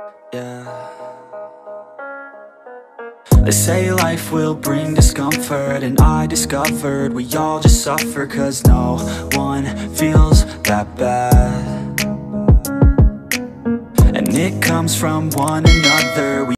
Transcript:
Yeah. They say life will bring discomfort, and I discovered we all just suffer, 'cause no one feels that bad, and it comes from one another.